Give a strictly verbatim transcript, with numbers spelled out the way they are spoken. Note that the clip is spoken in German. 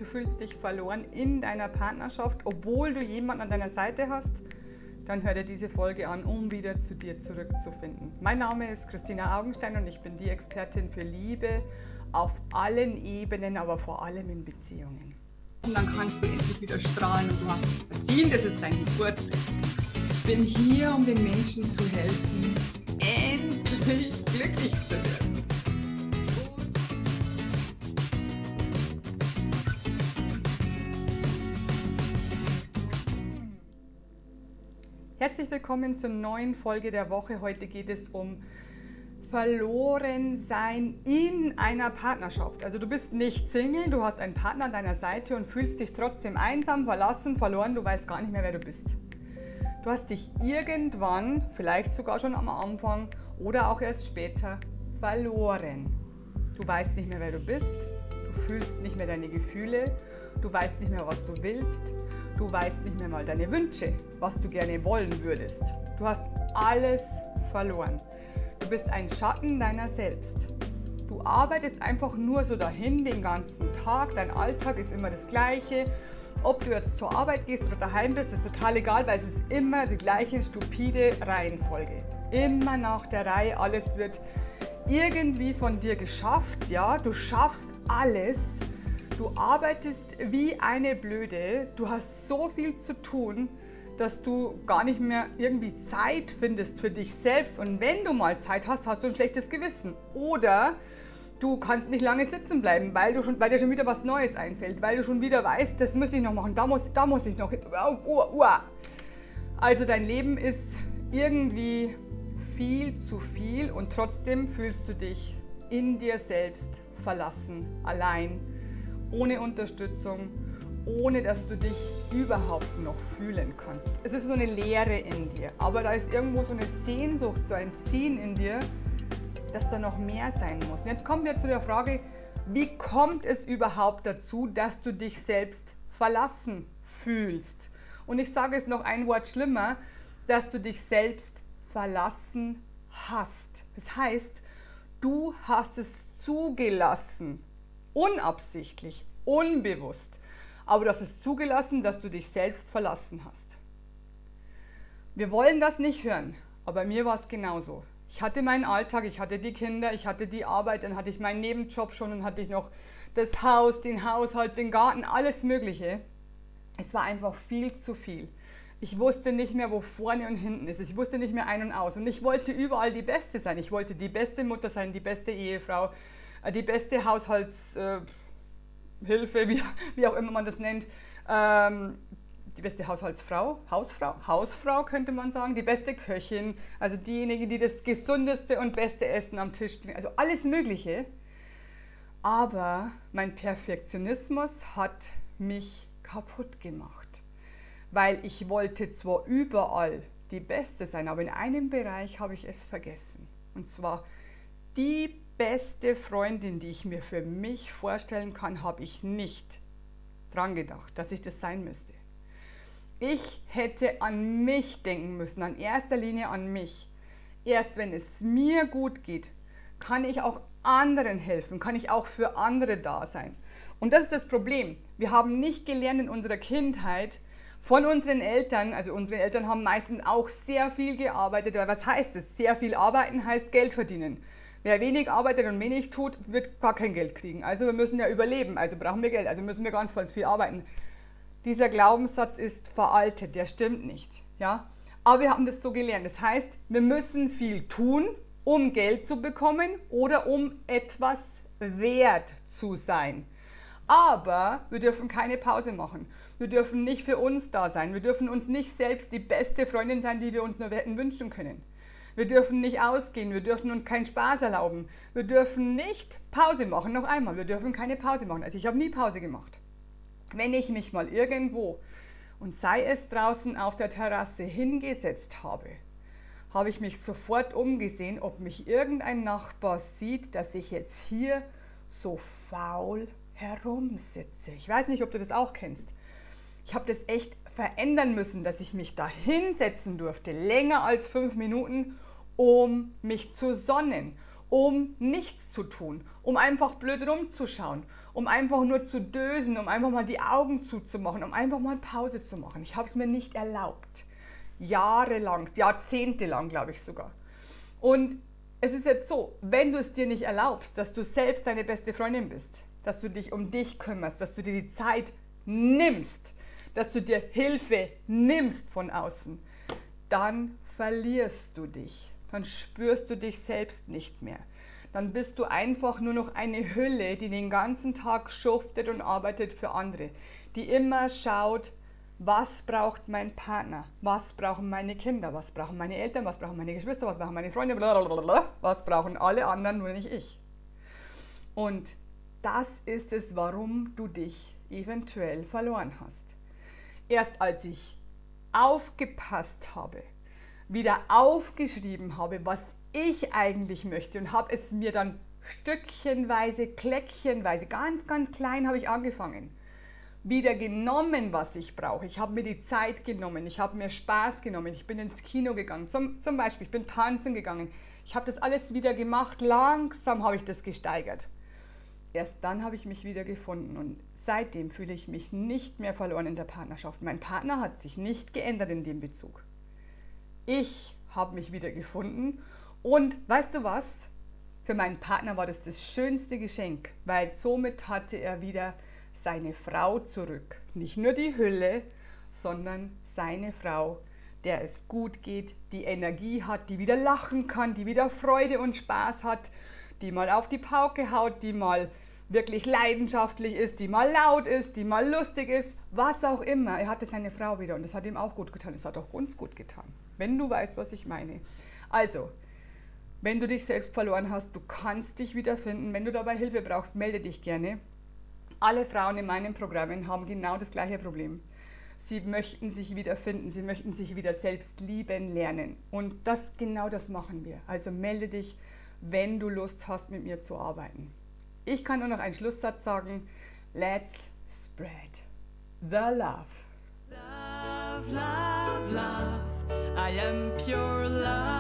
fühlst dich verloren in deiner Partnerschaft, obwohl du jemanden an deiner Seite hast, dann hör dir diese Folge an, um wieder zu dir zurückzufinden. Mein Name ist Christina Augenstein und ich bin die Expertin für Liebe auf allen Ebenen, aber vor allem in Beziehungen. Und dann kannst du endlich wieder strahlen und du hast es verdient, es ist dein Geburtstag. Ich bin hier, um den Menschen zu helfen, endlich glücklich zu werden. Herzlich willkommen zur neuen Folge der Woche. Heute geht es um Verlorensein in einer Partnerschaft. Also du bist nicht Single, du hast einen Partner an deiner Seite und fühlst dich trotzdem einsam, verlassen, verloren, du weißt gar nicht mehr, wer du bist. Du hast dich irgendwann, vielleicht sogar schon am Anfang oder auch erst später, verloren. Du weißt nicht mehr, wer du bist, du fühlst nicht mehr deine Gefühle, du weißt nicht mehr, was du willst, du weißt nicht mehr mal deine Wünsche, was du gerne wollen würdest. Du hast alles verloren. Du bist ein Schatten deiner selbst. Du arbeitest einfach nur so dahin den ganzen Tag, dein Alltag ist immer das Gleiche. Ob du jetzt zur Arbeit gehst oder daheim bist, ist total egal, weil es ist immer die gleiche stupide Reihenfolge. Immer nach der Reihe, alles wird irgendwie von dir geschafft, ja, du schaffst alles. Du arbeitest wie eine Blöde, du hast so viel zu tun, dass du gar nicht mehr irgendwie Zeit findest für dich selbst. Und wenn du mal Zeit hast, hast du ein schlechtes Gewissen. Oder du kannst nicht lange sitzen bleiben, weil, du schon, weil dir schon wieder was Neues einfällt, weil du schon wieder weißt, das muss ich noch machen, da muss, da muss ich noch hin. Also dein Leben ist irgendwie viel zu viel und trotzdem fühlst du dich in dir selbst verlassen, allein, ohne Unterstützung, ohne dass du dich überhaupt noch fühlen kannst. Es ist so eine Leere in dir, aber da ist irgendwo so eine Sehnsucht, so ein Ziehen in dir, dass da noch mehr sein muss. Und jetzt kommen wir zu der Frage, wie kommt es überhaupt dazu, dass du dich selbst verlassen fühlst? Und ich sage es noch ein Wort schlimmer, dass du dich selbst verlassen hast. Das heißt, du hast es zugelassen, unabsichtlich, unbewusst, aber du hast es zugelassen, dass du dich selbst verlassen hast. Wir wollen das nicht hören, aber bei mir war es genauso. Ich hatte meinen Alltag, ich hatte die Kinder, ich hatte die Arbeit, dann hatte ich meinen Nebenjob schon und hatte ich noch das Haus, den Haushalt, den Garten, alles Mögliche. Es war einfach viel zu viel. Ich wusste nicht mehr, wo vorne und hinten ist. Ich wusste nicht mehr ein und aus. Und ich wollte überall die Beste sein. Ich wollte die beste Mutter sein, die beste Ehefrau, die beste Haushaltshilfe, äh, wie, wie auch immer man das nennt. Ähm, die beste Haushaltsfrau, Hausfrau, Hausfrau könnte man sagen, die beste Köchin, also diejenige, die das gesundeste und beste Essen am Tisch bringt, also alles Mögliche. Aber mein Perfektionismus hat mich kaputt gemacht, weil ich wollte zwar überall die Beste sein, aber in einem Bereich habe ich es vergessen. Und zwar die beste Freundin, die ich mir für mich vorstellen kann, habe ich nicht dran gedacht, dass ich das sein müsste. Ich hätte an mich denken müssen, an erster Linie an mich. Erst wenn es mir gut geht, kann ich auch anderen helfen, kann ich auch für andere da sein. Und das ist das Problem. Wir haben nicht gelernt in unserer Kindheit von unseren Eltern, also unsere Eltern haben meistens auch sehr viel gearbeitet. Aber was heißt es? Sehr viel arbeiten heißt Geld verdienen. Wer wenig arbeitet und wenig tut, wird gar kein Geld kriegen. Also wir müssen ja überleben, also brauchen wir Geld, also müssen wir ganz viel arbeiten. Dieser Glaubenssatz ist veraltet, der stimmt nicht. Ja? Aber wir haben das so gelernt. Das heißt, wir müssen viel tun, um Geld zu bekommen oder um etwas wert zu sein. Aber wir dürfen keine Pause machen. Wir dürfen nicht für uns da sein. Wir dürfen uns nicht selbst die beste Freundin sein, die wir uns nur hätten wünschen können. Wir dürfen nicht ausgehen, wir dürfen uns keinen Spaß erlauben. Wir dürfen nicht Pause machen, noch einmal, wir dürfen keine Pause machen. Also ich habe nie Pause gemacht. Wenn ich mich mal irgendwo, und sei es draußen auf der Terrasse, hingesetzt habe, habe ich mich sofort umgesehen, ob mich irgendein Nachbar sieht, dass ich jetzt hier so faul herumsitze. Ich weiß nicht, ob du das auch kennst. Ich habe das echt verändern müssen, dass ich mich da hinsetzen durfte, länger als fünf Minuten, um mich zu sonnen, um nichts zu tun, um einfach blöd rumzuschauen, um einfach nur zu dösen, um einfach mal die Augen zuzumachen, um einfach mal Pause zu machen. Ich habe es mir nicht erlaubt. Jahrelang, jahrzehntelang glaube ich sogar. Und es ist jetzt so, wenn du es dir nicht erlaubst, dass du selbst deine beste Freundin bist, dass du dich um dich kümmerst, dass du dir die Zeit nimmst, dass du dir Hilfe nimmst von außen, dann verlierst du dich. Dann spürst du dich selbst nicht mehr. Dann bist du einfach nur noch eine Hülle, die den ganzen Tag schuftet und arbeitet für andere, die immer schaut, was braucht mein Partner, was brauchen meine Kinder, was brauchen meine Eltern, was brauchen meine Geschwister, was brauchen meine Freunde, blablabla, was brauchen alle anderen, nur nicht ich. Und das ist es, warum du dich eventuell verloren hast. Erst als ich aufgepasst habe, wieder aufgeschrieben habe, was ich eigentlich möchte und habe es mir dann stückchenweise, kläckchenweise, ganz, ganz klein habe ich angefangen, wieder genommen, was ich brauche. Ich habe mir die Zeit genommen, ich habe mir Spaß genommen, ich bin ins Kino gegangen, zum, zum Beispiel, ich bin tanzen gegangen. Ich habe das alles wieder gemacht, langsam habe ich das gesteigert. Erst dann habe ich mich wieder gefunden und seitdem fühle ich mich nicht mehr verloren in der Partnerschaft. Mein Partner hat sich nicht geändert in dem Bezug. Ich habe mich wieder gefunden und weißt du was? Für meinen Partner war das das schönste Geschenk, weil somit hatte er wieder seine Frau zurück. Nicht nur die Hülle, sondern seine Frau, der es gut geht, die Energie hat, die wieder lachen kann, die wieder Freude und Spaß hat, die mal auf die Pauke haut, die mal wirklich leidenschaftlich ist, die mal laut ist, die mal lustig ist, was auch immer. Er hatte seine Frau wieder und das hat ihm auch gut getan. Das hat auch uns gut getan, wenn du weißt, was ich meine. Also, wenn du dich selbst verloren hast, du kannst dich wiederfinden. Wenn du dabei Hilfe brauchst, melde dich gerne. Alle Frauen in meinen Programmen haben genau das gleiche Problem. Sie möchten sich wiederfinden, sie möchten sich wieder selbst lieben lernen. Und das, genau das machen wir. Also melde dich, wenn du Lust hast, mit mir zu arbeiten. Ich kann nur noch einen Schlusssatz sagen. Let's spread the love. Love, love, love. I am pure love.